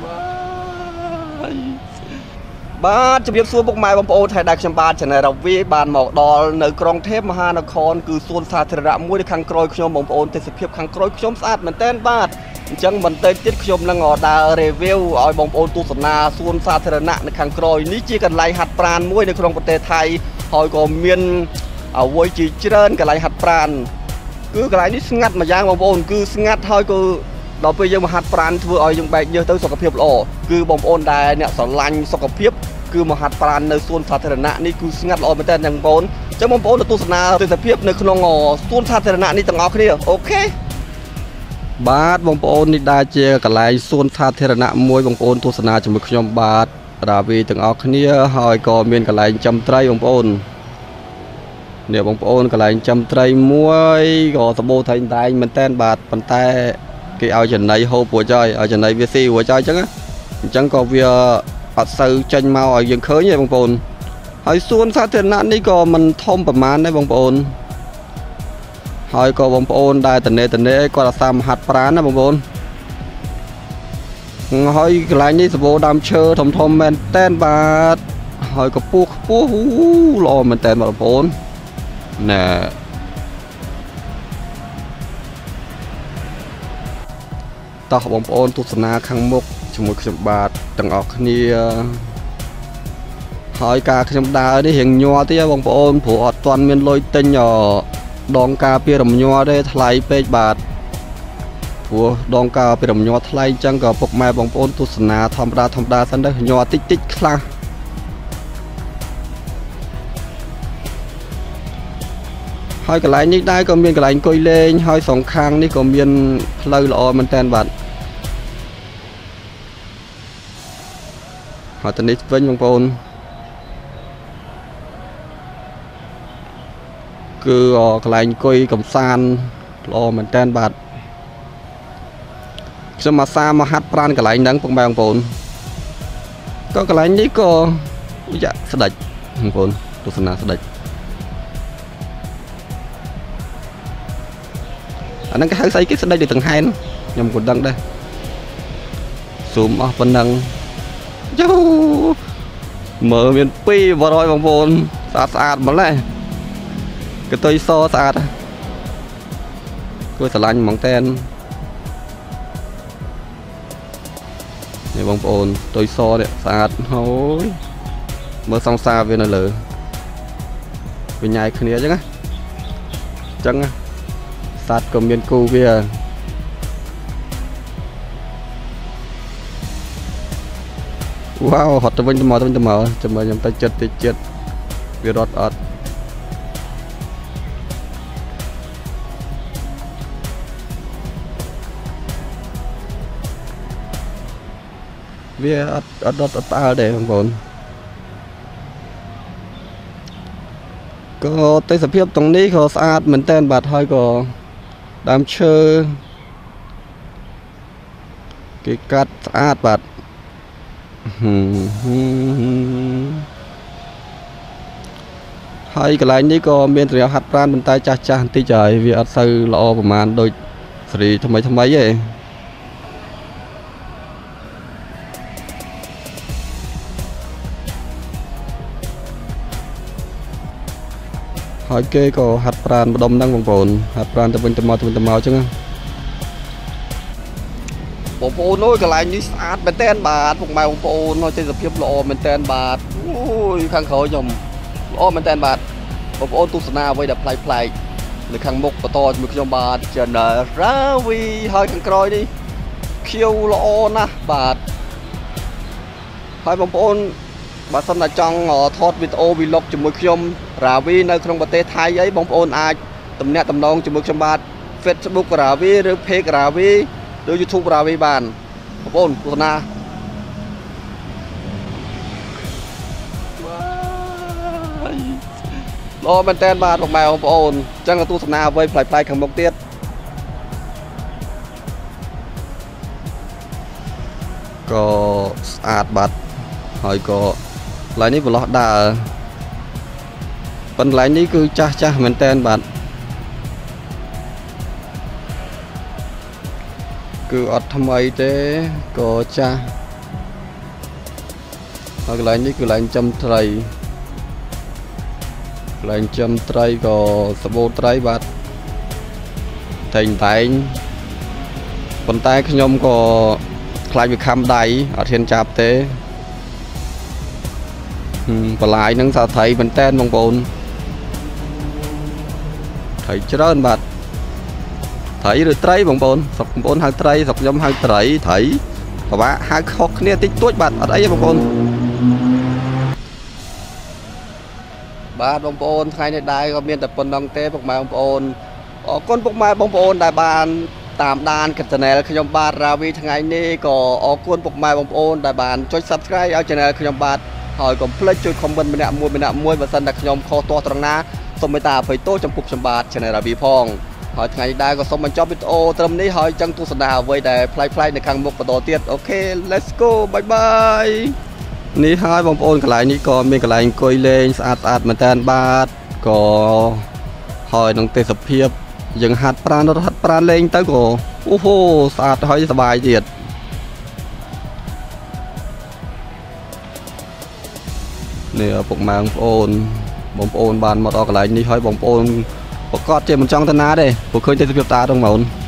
បាទជំរាបសួរពុកម៉ែបងប្អូនថៃដែលខ្ញុំបាទចែនរវីបានមកដល់នៅក្រុងទេពមហានគរគឺសួនសាធារណៈមួយនៅខាងក្រោយខ្ញុំបងប្អូនទេសភាពខាងក្រោយខ្ញុំស្អាតមែនទែនបាទអញ្ចឹងបន្តិចទៀតខ្ញុំនឹងដើរ review ឲ្យបងប្អូនទស្សនាសួនសាធារណៈនៅខាងក្រោយនេះជាកន្លែងហាត់ប្រាណមួយនៅក្នុងប្រទេសថៃហើយក៏មានអ្វីជាច្រើនកន្លែងហាត់ប្រាណគឺកន្លែងនេះស្ងាត់មួយយ៉ាងបងប្អូនគឺស្ងាត់ហើយក៏ដល់ពេលយើងមកហាត់ប្រាណធ្វើឲ្យយើងបែកញើសទៅសុខភាពល្អគឺបងប្អូនដែលអ្នកស្រឡាញ់សុខភាពគឺមកហាត់ប្រាណនៅសួនសាធារណៈនេះគឺស្ងាត់ល្អមែនតើបងប្អូនអញ្ចឹងបងប្អូនទៅទស្សនាទេសភាពនៅក្នុងសួនសាធារណៈនេះទាំងអស់គ្នាអូខេបាទបងប្អូននេះដែលជាកន្លែងសួនសាធារណៈមួយបងប្អូនទស្សនាជាមួយខ្ញុំបាទរាវីទាំងអស់គ្នាហើយក៏មានកន្លែងចំត្រីបងប្អូននេះបងប្អូនកន្លែងចំត្រីមួយក៏សម្បូរតែងមែនតើបាទប៉ុន្តែគេឲ្យចំណីហូបរួចហើយឲ្យចំណីវាស៊ីរួចហើយអញ្ចឹងក៏វាអត់សូវចេញមកឲ្យយើងឃើញទេបងប្អូនហើយសួនសាធារណៈនេះក៏មិនធំប្រហែលដែរបងប្អូនហើយក៏បងប្អូនដែលតនេគាត់អាសាមហាត់ប្រាណណាបងប្អូនហើយកន្លែងនេះសម្បូរដើមឈើធំមែនតែនបាទហើយក៏ខ្ពស់ល្អមែនតែនបងប្អូនណែតោះបងប្អូនទស្សនាខាងមុខជាមួយខ្ញុំបាទទាំងអស់គ្នាហើយការខ្ញុំដើរនេះរៀងញ័រទៀតបងប្អូនព្រោះអត់ទាន់មានលុយទិញដងការពីរំញ័រទេថ្លៃពេកបាទព្រោះដងការពីរំញ័រថ្លៃអញ្ចឹងក៏ពុកម៉ែបងប្អូនទស្សនាធម្មតាសិនទៅញ័រតិចខ្លះហើយកន្លែងនេះដែរក៏មានកន្លែងអង្គុយលេងហើយសងខាងនេះក៏មានផ្លូវល្អមែនតើបាទហើយទៅនេះវិញបងប្អូនគឺកន្លែងអង្គុយកំសាន្តល្អមែនតើបាទខ្ញុំអាសាមកហាត់ប្រាណកន្លែងហ្នឹងពុកម៉ែបងប្អូនក៏កន្លែងនេះក៏ស្ដេចបងប្អូនទស្សនាស្ដេចអាហ្នឹងគេហៅស្អីគេស្ដេចដូចដង្ហែនខ្ញុំក៏ដឹងដែរស៊ូមអស់ប៉ុណ្ណឹងយូមើលមាន200បងប្អូនស្អាតម្ល៉េះកតុយសស្អាតគួរស្រឡាញ់ហ្មងតែននេះបងប្អូនតុយសនេះស្អាតហើយមើលសង្សារវានៅលើវាញ៉ៃគ្នាអញ្ចឹងសត្វក៏មានគូវាវ៉ាវហត់ទៅវិញទៅមកចាំមើលខ្ញុំទៅចិត្តវារត់អត់វាអត់ផ្អើលទេបងប្អូនក៏ទេសភាពតรงនេះក៏ស្អាតមែនតើបាទហើយក៏ដើមឈើគេកាត់ស្អាតបាទហើយកន្លែងនេះក៏មានសម្រាប់ហាត់ប្រាណប៉ុន្តែចាស់បន្តិចហើយវាអត់សូវល្អប្រហែលដូចសេរីថ្មីទេហើយគេក៏ហាត់ប្រាណម្ដុំហ្នឹងបងប្អូនហាត់ប្រាណទៅវិញទៅមកអញ្ចឹងបងប្អូនអើយកន្លែងនេះស្អាតមែនតើបាទពុកម៉ែបងប្អូនហើយទេសភាពល្អមែនតើបាទអូយខាងក្រោយខ្ញុំល្អមែនតើបាទបងប្អូនទស្សនាអ្វីដែលប្លែកនៅខាងមុខបន្តជាមួយខ្ញុំបាទចិនរាវីហើយខាងក្រោយនេះខៀវល្អណាស់បាទហើយបងប្អូនបើសិនតែចង់ថតវីដេអូ vlog ជាមួយខ្ញុំរាវីនៅក្នុងប្រទេសថៃអីបងប្អូនអាចទំនាក់ទំនងជាមួយខ្ញុំបាទ Facebook រាវីឬ page រាវីឬ YouTube រាវីបានបងប្អូនទស្សនាល្អមែនតើបាទបងប្អូនអញ្ចឹងទស្សនាអ្វីប្លែកខាងមុខទៀតក៏ស្អាតបាទហើយក៏កន្លែងនេះប្រឡោះដើរប៉ុន្តែកន្លែងនេះគឺចាស់មែនតើបាទគឺអត់ថ្មីទេក៏ចាស់ហើយកន្លែងនេះគឺកន្លែងចំត្រីកន្លែងចំត្រីក៏សបោត្រីបាទតែងប៉ុន្តែខ្ញុំក៏ខ្លាចវាខំដៃអត់ហ៊ានចាប់ទេបន្លាយហ្នឹងសាត្រីមែនតែនបងប្អូនត្រីច្រើនបាទត្រីឬត្រីបងប្អូនស្រុកបងប្អូនហៅត្រីស្រុកខ្ញុំហៅត្រីពិបាកហៅខុសគ្នាតិចតួចបាទអត់អីទេបងប្អូនបាទបងប្អូនថ្ងៃនេះដែរក៏មានតែប៉ុណ្្នឹងទេពុកម៉ែបងប្អូនអរគុណពុកម៉ែបងប្អូនដែលបានតាមដាន channel ខ្ញុំបាទរាវីថ្ងៃនេះក៏អរគុណពុកម៉ែបងប្អូនដែលបានចុច Subscribe ឲ្យ channel ខ្ញុំបាទហើយកុំភ្លេចជួយ comment ម្នាក់មួយបើសិនតែខ្ញុំខុសទាស់ត្រង់ណាសូមមេត្តាអភ័យទោសចំពោះខ្ញុំបាទ channel រាវីផងហើយថ្ងៃនេះដែរក៏សូមបញ្ចប់វីដេអូត្រឹមនេះហើយចឹងទស្សនាអ្វីដែលប្លែកៗនៅខាងមុខបន្តទៀតអូខេ let's go bye bye នេះហើយបងប្អូនកន្លែងនេះក៏មានកន្លែងអង្គុយលេងស្អាតមែនតើបាទក៏ហើយនឹងទេសភាពយើងហាត់ប្រាណរត់ហាត់ប្រាណលេងទៅក៏អូហូស្អាតហើយសប្បាយទៀតនេះពុកម៉ែបងប្អូនបានមកដល់កន្លែងនេះហើយបងប្អូនប្រកាសជាមិនចង់ទៅណាទេព្រោះឃើញទេសភាពតាទៅហ្មង